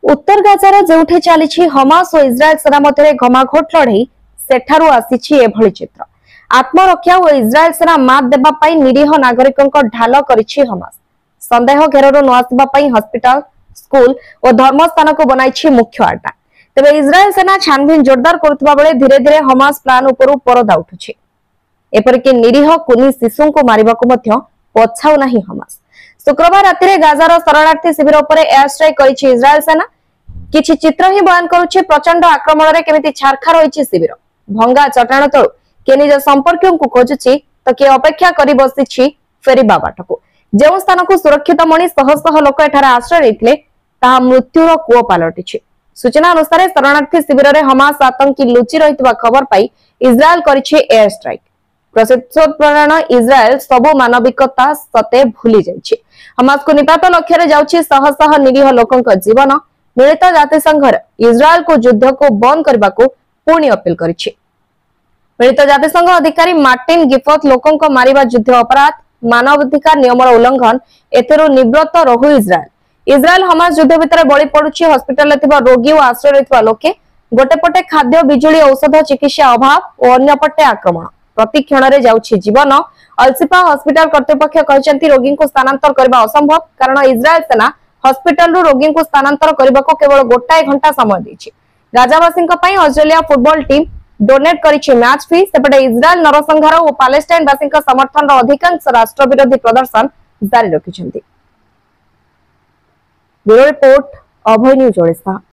उत्तर गाजार जोठे चली हमास और इस्राएल सेना मध्य घमाघोट लड़ई सेठारु आसीछि एभली चित्र। आत्मरक्षा और इस्राएल सेना मात देबा पई निरीह नागरिकों ढाल करिछि हमास। संदेह घेररु न आसबा पई हॉस्पिटल, स्कूल और धर्मस्थान को बनाइछि मुख्य अड्डा। तेबे इस्राएल सेना छानबीन जोरदार करुवा बेले धीरे धीरे हमास प्लान उपरु परदा उठुछि। एपरिक निरीह कुनी शिशु को मारिबाकु मध्य पछाउ नाही हमास। शुक्रवार राति गाजार शरणार्थी शिविर उपर एयर स्ट्राइक करिछि इस्राएल सेना। किछि चित्र ही बयान करुछि प्रचंड आक्रमण रे केमिति छारखा रहिछि शिविर। भंगा चट्टाण तळु के निज संपर्कियों को खोजुछि तो के अपेक्षा करि बसिछि फेरिबा बाटको। जेउ स्थान को सुरक्षित मणि शह शह लोक एठार आश्रय लेथिले ताहा मृत्युर कूओ पालटिछि। सूचना अनुसार शरणार्थी शिविर रे हमास आतंकी लुचि रहितबा खबर पाई इस्राएल करिछि एयर स्ट्राइक। प्रत्युत्तरण इस्राएल सबो मानविकता सते भूली जाइछि। हमास को निपात लक्ष्य रे जाउछि शह शह निरीह लोकक जीवन। मिलित जातिसंघ इस्राएल को युद्ध को बंद करने को पुणी अपील करिछि। मिलित जातिसंघ अधिकारी मार्टिन गिफथ लोकंक मारिबा युद्ध अपराध, मानवाधिकार नियमर उल्लंघन एथेरु निवृत्त रहु इस्राएल। इस्राएल हमास युद्ध भितर बळी पडुछि हॉस्पिटल लेथिबा रोगी और आश्रय लेथिबा लोके। गोटे पटे खाद्य, बिजुली, औषध, चिकित्सा अभाव और अन्य पटे आक्रमण। प्रति क्षण रे जाउछि जीवन। अलसिफा हॉस्पिटल कर्तृपक्ष कहचंती रोगी को स्थानांतर करबा असंभव कारण इस्राएल सेना हॉस्पिटल रो रोगी को स्थानांतर करबा को केवल गोटाए घंटा समय दैछि। गाजावासी ऑस्ट्रेलिया फुटबॉल टीम डोनेट करिछि मैच फी। सेपटे इस्राएल नरसंहार और पैलेस्टाइन वासी समर्थन अधिकांश राष्ट्र विरोधी प्रदर्शन जारी रखिछन्ति। Bureau report, Abhay news Odisha.